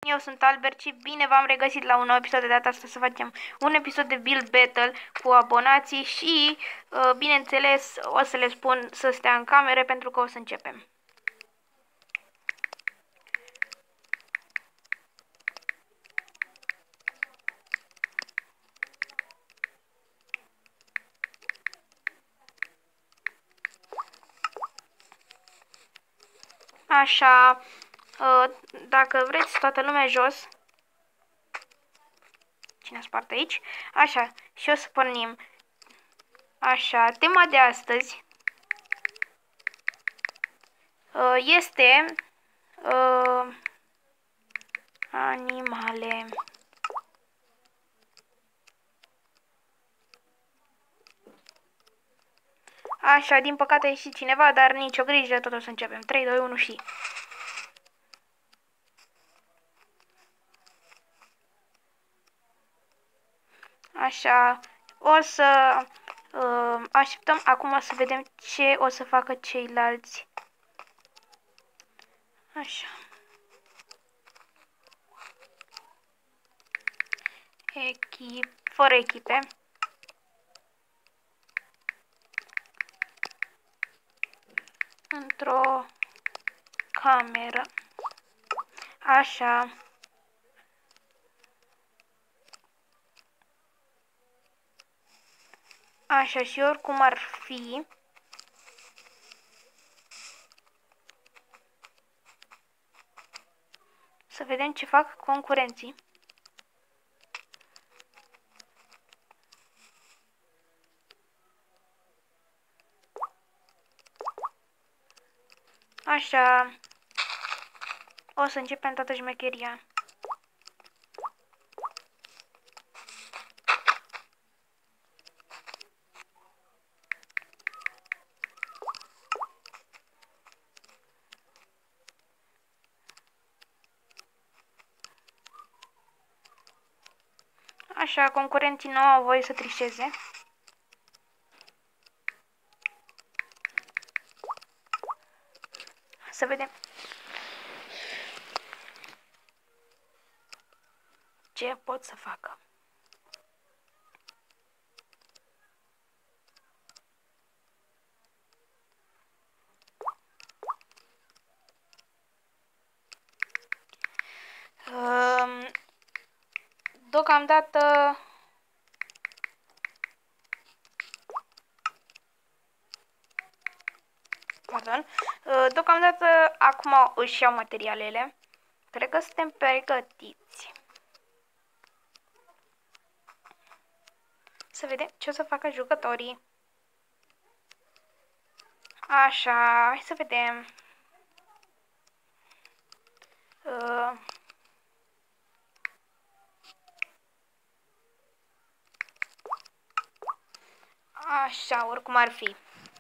Eu sunt Albert și bine v-am regăsit la un nou episod. De data asta să facem un episod de Build Battle cu abonații și, bineînțeles, o să le spun să stea în camere pentru că o să începem. Așa, dacă vreți, toată lumea jos. Cine a spart aici? Așa, și o să pornim. Așa, tema de astăzi este animale. Așa, din păcate a ieșit cineva, dar nicio grijă, tot o să începem. 3, 2, 1 și... Așa, o să așteptăm acum să vedem ce o să facă ceilalți. Așa. Fără echipe. Într-o cameră. Așa. Așa, și oricum ar fi, să vedem ce fac concurenții. Așa, o să începem toată șmecheria. Așa, concurenții nu au voie să trișeze. Să vedem ce pot să facă. Deocamdată deocamdată acum își iau materialele. Cred că suntem pregătiți. Să vedem ce o să facă jucătorii. Așa, hai să vedem. Așa, oricum ar fi.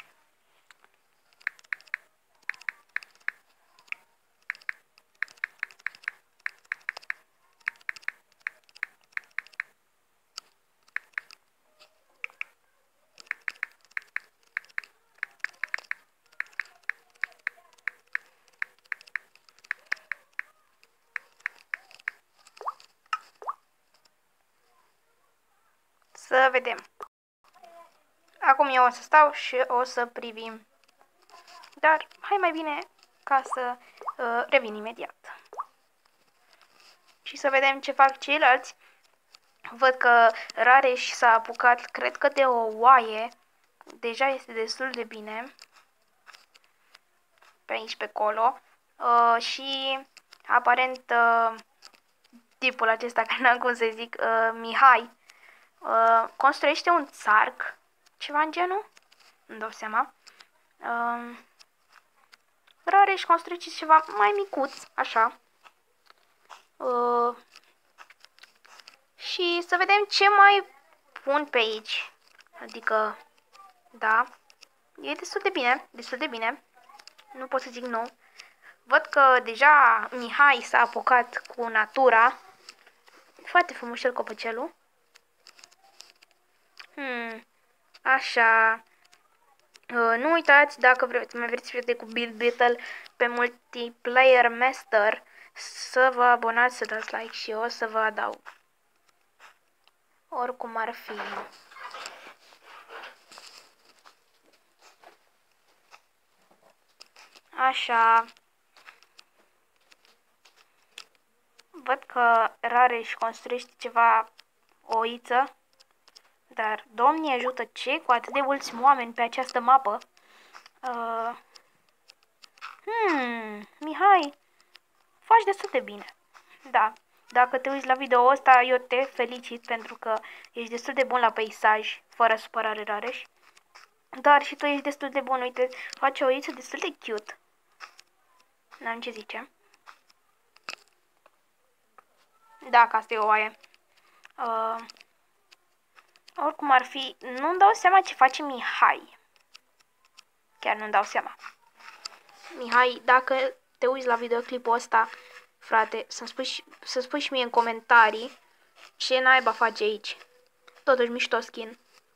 Să vedem. Acum eu o să stau și o să privim. Dar hai mai bine ca să revin imediat. Și să vedem ce fac ceilalți. Văd că Rareș s-a apucat, cred că de o oaie. Deja este destul de bine. Pe aici, pe acolo. Și aparent tipul acesta, că n-am cum să zic, Mihai, construiește un țarc. Ceva în genul? Nu dau seama. Rareș construiește ceva mai micuț, așa. Și să vedem ce mai pun pe aici. Adică, da, e destul de bine, destul de bine. Nu pot să zic nu. Văd că deja Mihai s-a apucat cu natura. Foarte frumos el copăcelul. Așa. Nu uitați, dacă mai vreți să cu Build Battle pe Multiplayer Master, să vă abonați, să dați like și eu o să vă adaug. Oricum ar fi. Așa. Văd că Rareș construiește ceva oiță. Dar, Doamne ajută, ce? Cu atât de mulți oameni pe această mapă. Mihai, faci destul de bine. Da, dacă te uiți la video ăsta, eu te felicit pentru că ești destul de bun la peisaj, fără supărare, Rareș. Dar și tu ești destul de bun, uite, faci o oiță destul de cute. N-am ce zice. Da, că asta e o oaie. Oricum ar fi, nu-mi dau seama ce face Mihai. Chiar nu-mi dau seama. Mihai, dacă te uiți la videoclipul ăsta, frate, să spui și mie în comentarii ce naiba face aici. Totuși mișto skin.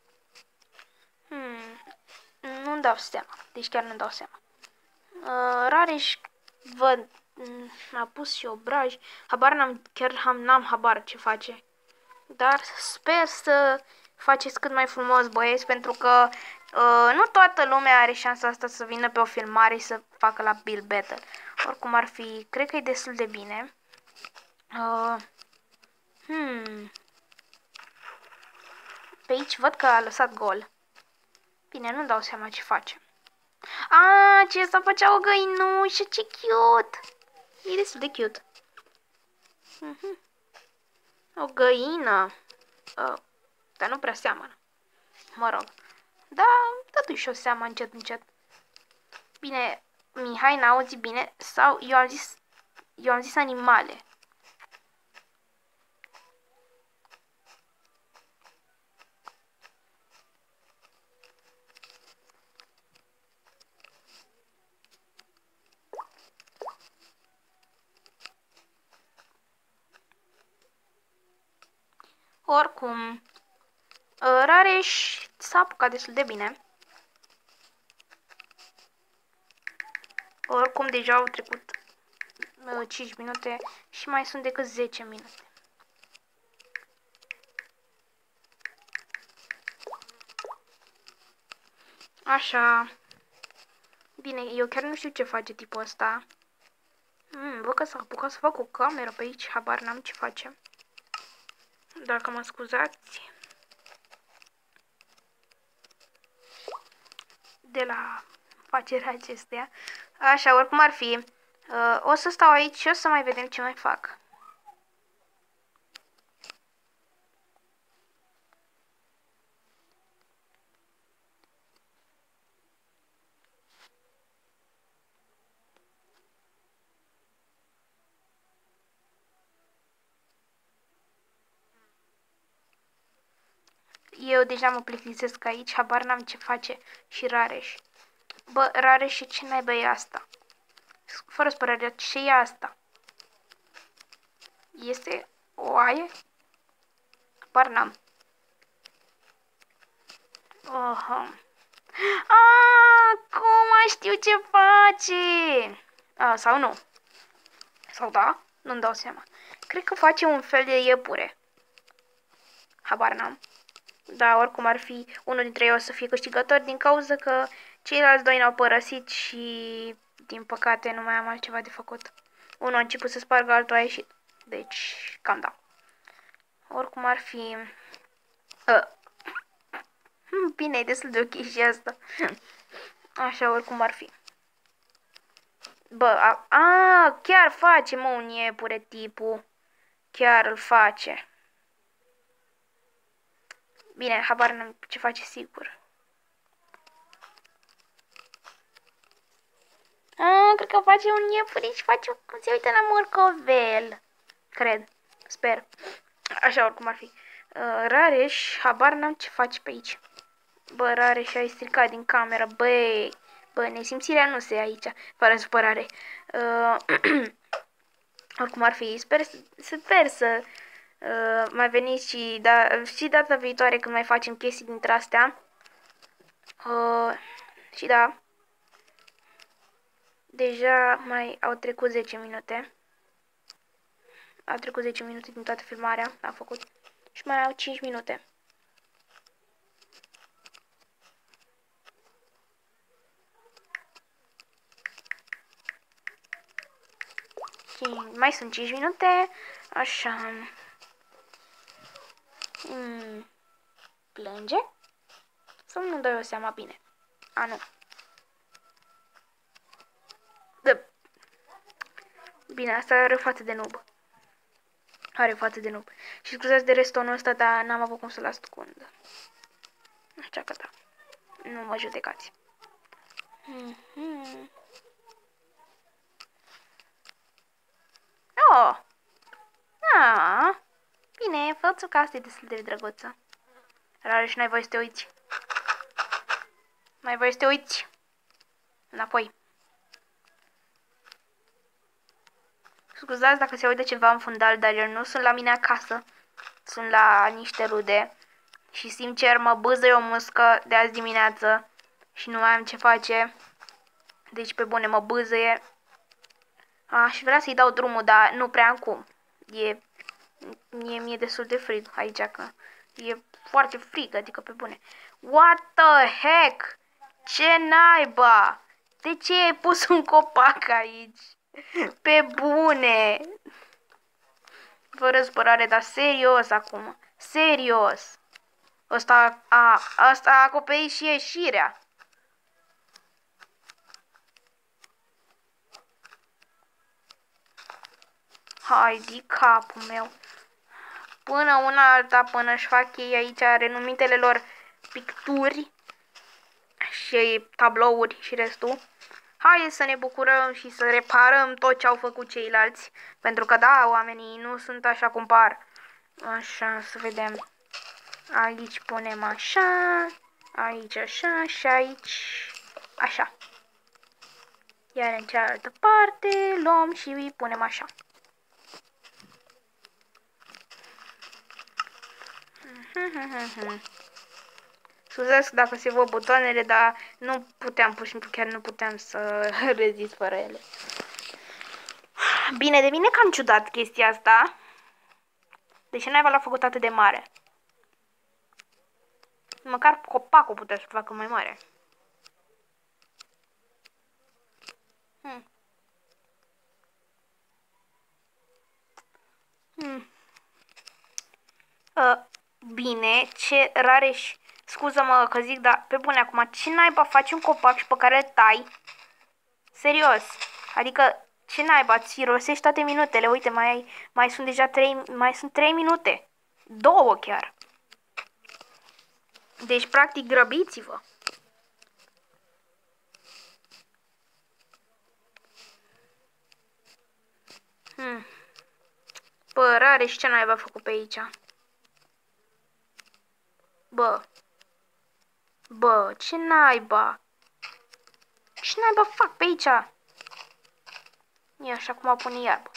Nu-mi dau seama. Deci chiar nu-mi dau seama. Rareș, văd, a pus și obraj. Habar n-am habar ce face. Dar sper să faceți cât mai frumos, băieți, pentru că nu toată lumea are șansa asta să vină pe o filmare și să facă la Build Battle. Oricum ar fi, cred că e destul de bine. Pe aici văd că a lăsat gol. Bine, nu dau seama ce face. Ce să făcea o găinușă, ce cute! E destul de cute. O găină. Dar nu prea seamănă. Mă rog. Da, totuși o seamă încet, încet. Bine, Mihai n-a auzit bine sau eu am zis animale. Oricum, Rareș s-a apucat destul de bine. Oricum, deja au trecut 5 minute și mai sunt decât 10 minute. Așa. Bine, eu chiar nu știu ce face tipul ăsta. Văd că s-a apucat să fac o cameră pe aici, habar n-am ce face. Dacă mă scuzați. De la facerea acesteia. Așa, oricum ar fi. O să stau aici și o să mai vedem ce mai fac. Eu deja mă plictisesc aici, habar n-am ce face și Rareș. Bă, Rareș, ce naiba e asta? Fără spărare, ce e asta? Este o oaie? Habar n-am. Acum știu ce face! Sau nu? Sau da? Nu-mi dau seama. Cred că face un fel de iepure. Habar n-am. Da, oricum ar fi, unul dintre ei o să fie câștigător din cauza că ceilalți doi n-au părăsit și, din păcate, nu mai am altceva de făcut. Unul a început să spargă, altul a ieșit. Deci, cam da. Oricum ar fi... Bine, e destul de ok și asta. Așa, oricum ar fi. Bă, chiar face, mă, un iepure tipul. Chiar îl face. Bine, habar n-am ce face sigur. Cred că face un iepure și face se uită la morcovel. Cred. Sper. Așa, oricum ar fi. Rareș, habar n-am ce face pe aici. Bă, Rareș, ai stricat din cameră. Bă, nesimțirea nu se ia aici, fără supărare. Oricum ar fi, sper să mai veniți și data viitoare când mai facem chestii dintre astea. Și da, deja mai au trecut 10 minute. A trecut 10 minute din toată filmarea, am făcut. Și mai au 5 minute. Mai sunt 5 minute. Așa. Plânge? Sau nu dau eu seama bine? A, nu. Da. Bine, asta are față de noob. Are față de noob. Și scuzați de restonul ăsta, dar n-am avut cum să-l ascund. Așa că da. Nu mă judecați. Oh! Ah! Bine, fă-ți că asta e destul de drăguță. Rare și n-ai voie să te uiți. N-ai voie să te uiți. Înapoi. Scuzați dacă se uită ceva în fundal, dar eu nu sunt la mine acasă. Sunt la niște rude. Și sincer mă bâzăie o muscă de azi dimineață. Și nu mai am ce face. Deci pe bune mă bâzăie. Aș vrea să-i dau drumul, dar nu prea am cum. Mi-e destul de frig aici, că e foarte frig, adică pe bune. What the heck? Ce naiba? De ce ai pus un copac aici? Pe bune! Fără spărare, dar serios acum. Serios. Asta a acoperit și ieșirea. Hai, de capul meu. Până una alta, până își fac ei aici renumitele lor picturi și tablouri și restul. Hai să ne bucurăm și să reparăm tot ce au făcut ceilalți. Pentru că da, oamenii nu sunt așa cum par. Așa, să vedem. Aici punem așa, aici așa și aici așa. Iar în cealaltă parte luăm și îi punem așa. Scuzați dacă se văd butoanele, dar nu puteam, pur și simplu chiar nu puteam să rezist fără ele. Bine, devine cam ciudat chestia asta. De ce naiba l-a făcut atât de mare? Măcar copacul putea să facă mai mare. Bine, ce Rareș, scuză-mă că zic, dar pe bune acum, ce naiba faci un copac și pe care îl tai? Serios, adică ce naiba, ți rosești toate minutele, uite, mai sunt deja 3 minute, 2 chiar. Deci, practic, grăbiți-vă. Bă, Rareș, ce naiba a făcut pe aici? Bă, ce naiba? Ce naiba fac pe aici? E așa cum a pune iarbă.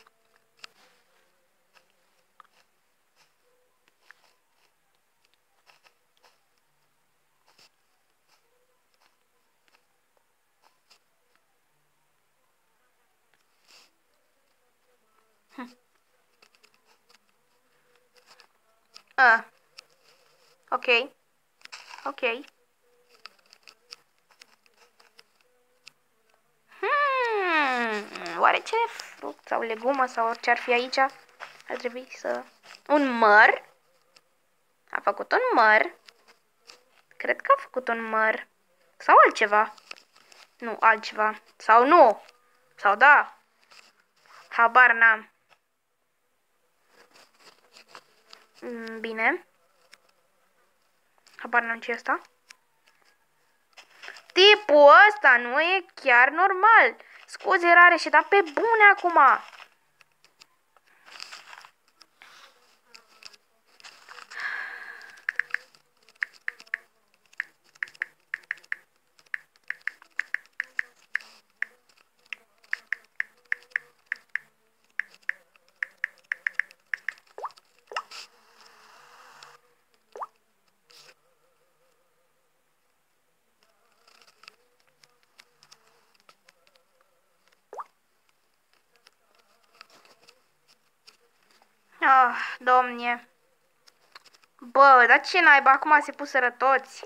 Ok. Ok. Oare ce fruct sau legumă sau orice ar fi aici? Ar trebui să... Un măr? A făcut un măr. Cred că a făcut un măr. Sau altceva. Nu, altceva. Sau nu. Sau da. Habar n-am. Bine. Habar n-am ce asta. Tipul ăsta nu e chiar normal. Scuze, Rareș, dar pe bune acum. Ah, domnie. Bă, dar ce naiba? Acum se puseră toți.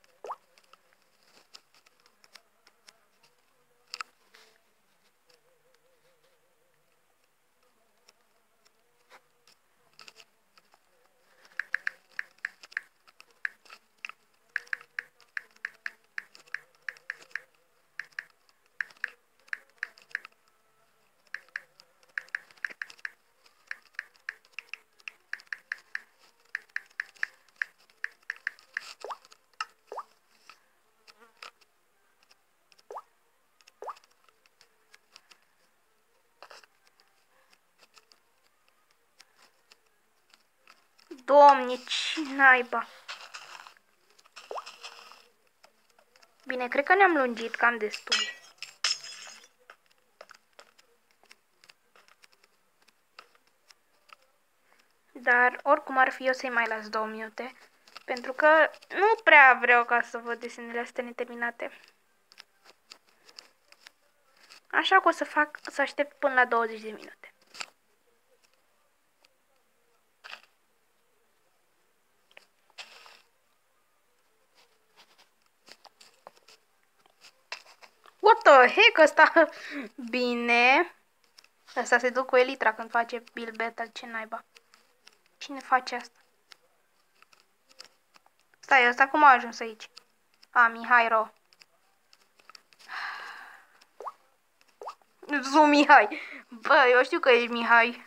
Domne, ce naiba. Bine, cred că ne-am lungit cam destul. Dar oricum ar fi, eu să-i mai las 2 minute. Pentru că nu prea vreau ca să văd desenele astea neterminate. Așa că o să fac, să aștept până la 20 de minute. What the heck, ăsta? Bine. Ăsta se duc cu Elitra când face Bill Battle, ce naiba. Cine face asta? Stai, ăsta cum a ajuns aici? A, Mihairo. Mihai. Bă, eu știu că ești Mihai.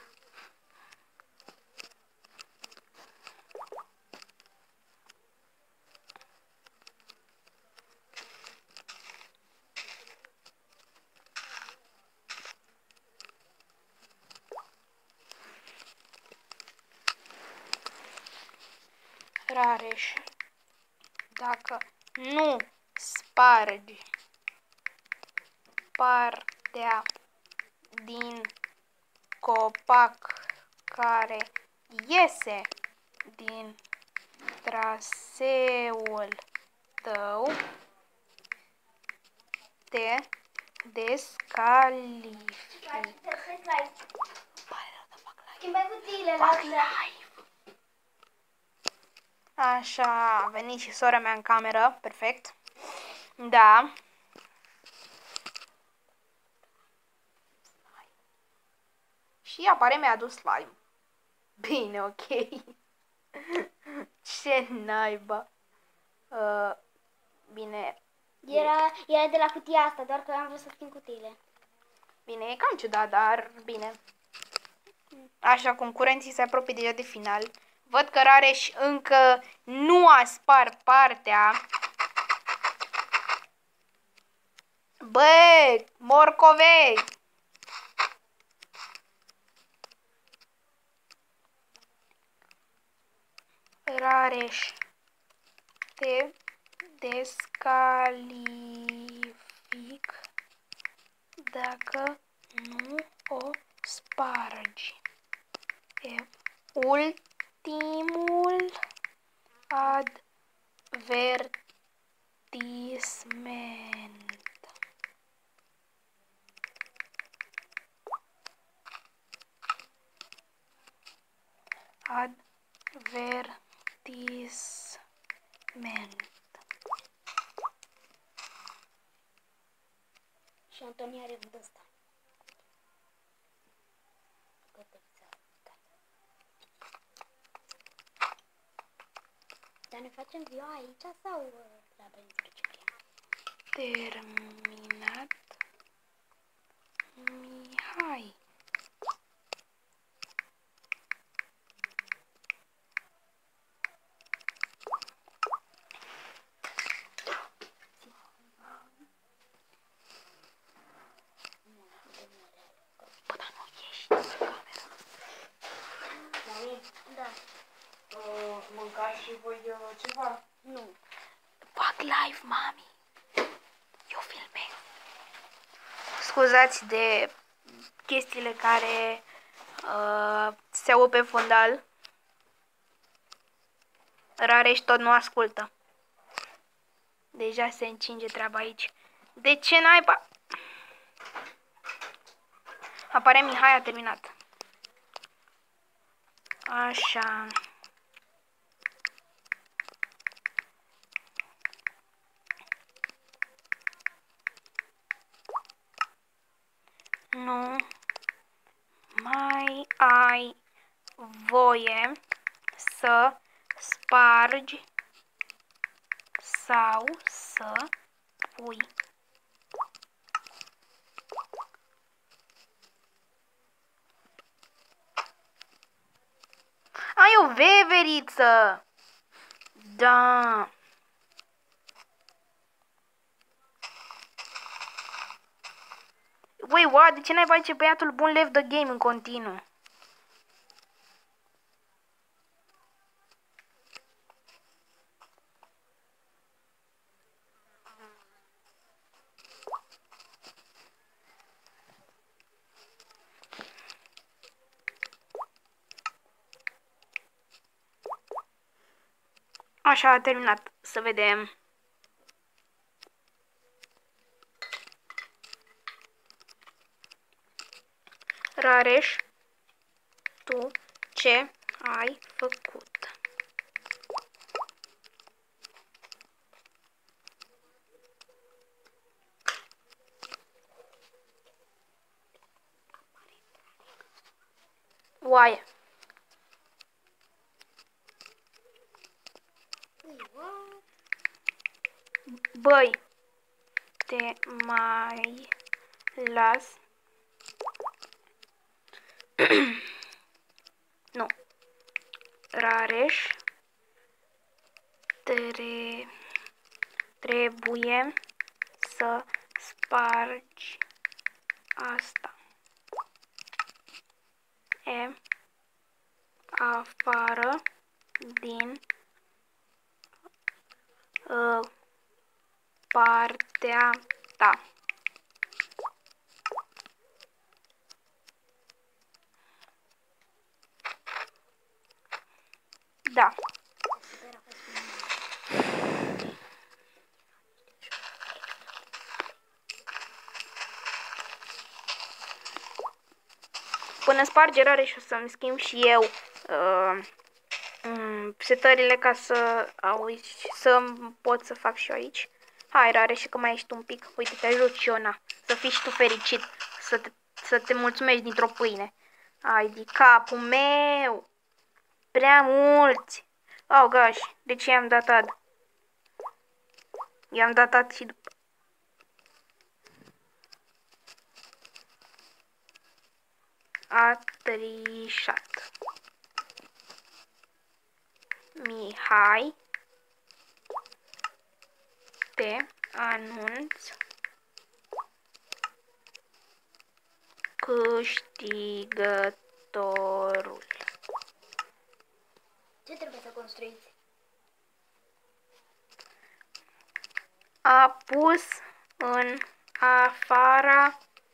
Rareș. Dacă nu spargi partea din copac care iese din traseul tău, te descalific. Așa, a venit și sora mea în cameră, perfect. Da. Și apare mi-a adus slime. Bine, ok. Ce naiba. Bine. Era de la cutia asta, doar că am vrut să schimb cutiile. Bine, e cam ciudat, dar bine. Așa, concurenții se apropie deja de final. Văd că Rareș încă nu a spart partea. Bă, morcovei! Rareș, te descalific dacă nu o spargi. E ultimul advertisment. Advertisment. Și Antonia are văd asta. Dar ne facem ziua aici sau la Benzic? Terminat. Mihai. Bă, dar nu ieși din cameră. Da. Mâncați și voi ceva? Nu. Fac live, mami. Eu filmez. Scuzați de chestiile care se aud pe fundal. Rareș tot nu ascultă. Deja se încinge treaba aici. De ce naiba? Apare Mihai, a terminat. Așa. Nu mai ai voie să spargi sau să pui. Ai o veveriță! Da. Ui, what? De ce n-ai face băiatul bun left the game în continuu? Așa a terminat. Să vedem. Rareș, tu ce ai făcut? Oaie. Băi, te mai las? Nu. Rareș, trebuie să spargi asta. E afară din partea ta. Da. Până sparge rare și o să-mi schimb și eu setările ca să pot să fac și eu aici. Hai, rare, și că mai ești un pic. Uite, te ajut și eu, na. Să fii și tu fericit. Să te mulțumești dintr-o pâine. Ai de capul meu. Prea mulți. Oh, gosh. De ce i-am dat ad? I-am dat ad și după. A trișat. Mihai, te anunț câștigătorul. Ce trebuie să construiți? A pus în afara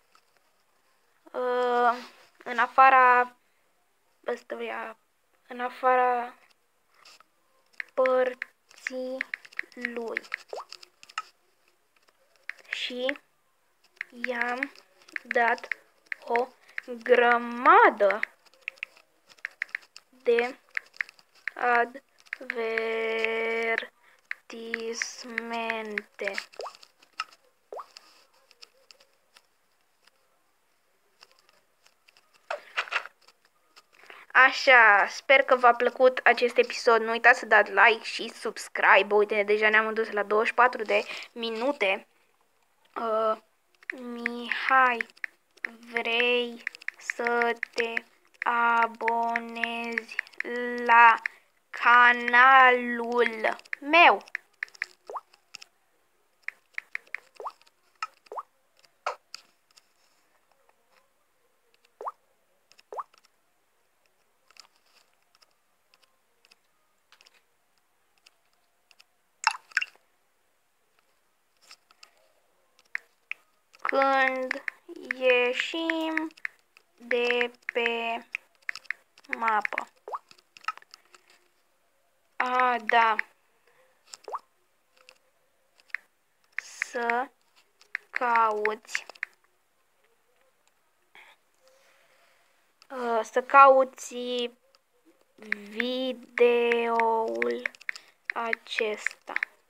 părții lui și i-am dat o grămadă de avertismente. Așa, sper că v-a plăcut acest episod. Nu uitați să dați like și subscribe. Uite, deja ne-am dus la 24 de minute. Mihai, vrei să te abonezi la canalul meu? Când ieșim de pe mapă. A, da. Să cauți. Să cauți videoul acesta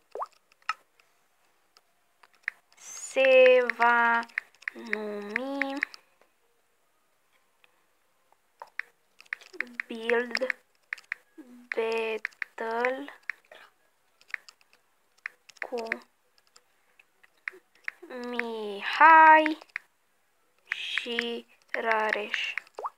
se va numi Build Battle cu Mihai și Rareș.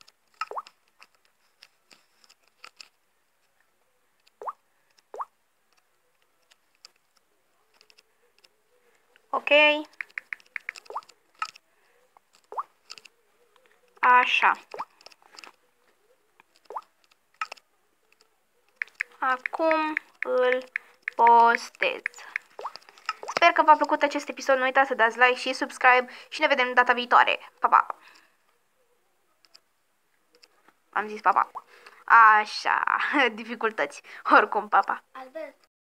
Ok. Așa. Acum îl postez. Sper că v-a plăcut acest episod. Nu uitați să dați like și subscribe și ne vedem data viitoare. Pa, pa! Am zis pa, pa. Așa, dificultăți. Oricum, pa, pa. Albert.